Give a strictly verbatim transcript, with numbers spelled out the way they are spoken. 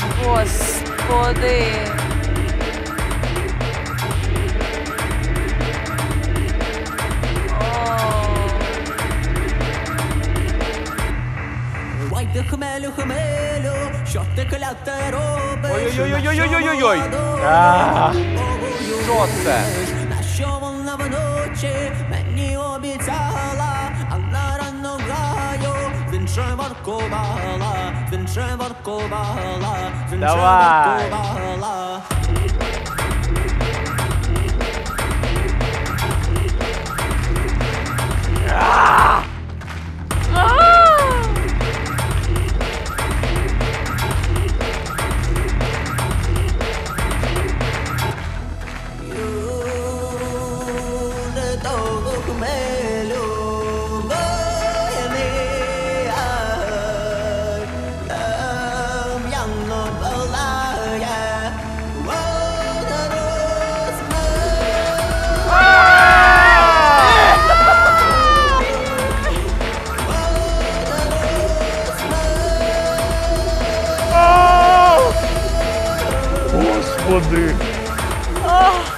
Господи. Ой, ти хмелю, хмелю, що ти кляте робиш? Ой-ой-ой-ой-ой-ой-ой! А, що це? На що вона вночі мені обіцяла, а на ранок гаю він же воркувала, він же воркувала, він же Давай. воркувала. Господи!